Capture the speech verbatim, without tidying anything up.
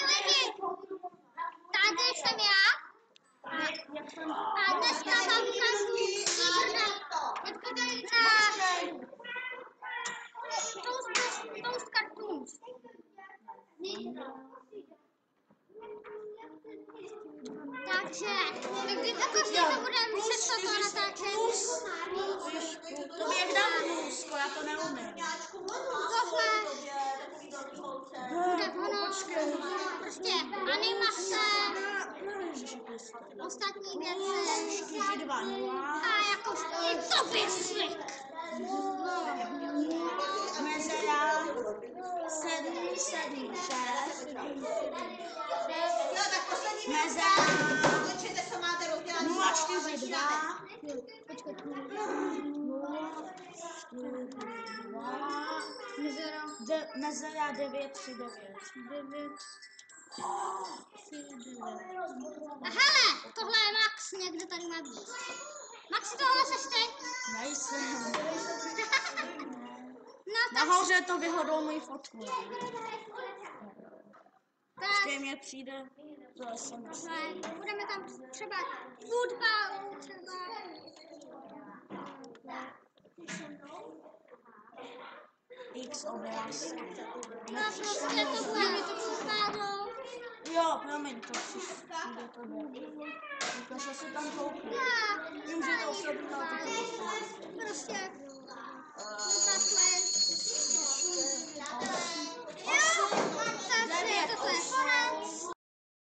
lidi, tady jsem já a dneska vám ukážu teďka tady na Toast, Toast Cartoons. Takže, takže takový to budeme přesto to natáčet. To jak dám plusko, já to neumím. Tohle bude ono, prostě animace, ostatní věci čtyři dva nula. a jako i to byslik. Mezera sedm sedm šest. Mezera nula čtyři dva. De, mezera devět tři devět. A hele, tohle je Max, někdo tady má být. Max, tohle seš ty? Nejsem. No tak, Nahoře to vyhodou moji fotku. tak Ještě mě přijde to es em es. budeme tam třeba fotbal, třeba. X obrázky. No prostě to bude fotbal. Jo, promiň, to přijde to jde. Protože se tam kouknu. Já, Vím, že to osobně prostě